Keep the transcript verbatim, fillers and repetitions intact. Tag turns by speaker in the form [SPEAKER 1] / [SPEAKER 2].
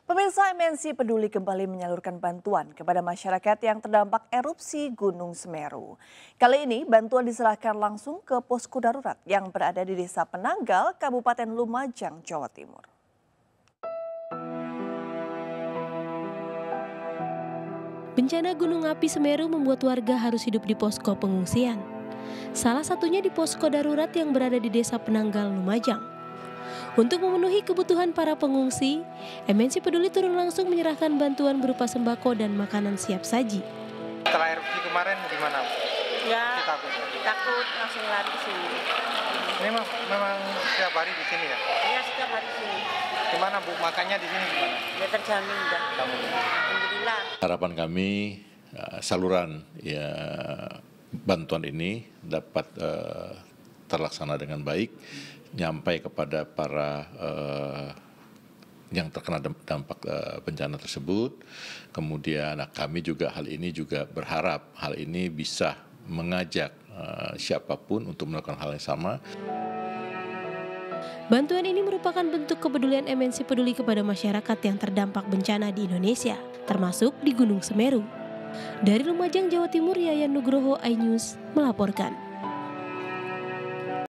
[SPEAKER 1] Pemirsa, M N C Peduli kembali menyalurkan bantuan kepada masyarakat yang terdampak erupsi Gunung Semeru. Kali ini bantuan diserahkan langsung ke posko darurat yang berada di Desa Penanggal, Kabupaten Lumajang, Jawa Timur.
[SPEAKER 2] Bencana Gunung Api Semeru membuat warga harus hidup di posko pengungsian. Salah satunya di posko darurat yang berada di Desa Penanggal, Lumajang. Untuk memenuhi kebutuhan para pengungsi, M N C Peduli turun langsung menyerahkan bantuan berupa sembako dan makanan siap saji.
[SPEAKER 3] Setelah erupsi kemarin gimana?
[SPEAKER 4] Ya,
[SPEAKER 3] takut.
[SPEAKER 4] takut langsung lari ke sini.
[SPEAKER 3] Ini memang, memang setiap hari di sini ya?
[SPEAKER 4] Iya, setiap hari di sini.
[SPEAKER 3] Gimana Bu, makannya di sini gimana?
[SPEAKER 4] Ya terjamin dah. Alhamdulillah.
[SPEAKER 5] Harapan kami uh, saluran ya bantuan ini dapat uh, terlaksana dengan baik, nyampai kepada para uh, yang terkena dampak uh, bencana tersebut. Kemudian nah, kami juga hal ini juga berharap hal ini bisa mengajak uh, siapapun untuk melakukan hal yang sama.
[SPEAKER 2] Bantuan ini merupakan bentuk kepedulian M N C Peduli kepada masyarakat yang terdampak bencana di Indonesia, termasuk di Gunung Semeru. Dari Lumajang, Jawa Timur, Yayan Nugroho, iNews melaporkan.